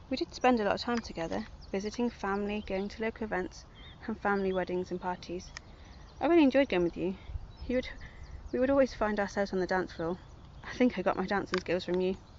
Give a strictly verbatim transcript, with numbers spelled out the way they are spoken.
We did spend a lot of time together, visiting family, going to local events and family weddings and parties. I really enjoyed going with you. You would, we would always find ourselves on the dance floor. I think I got my dancing skills from you.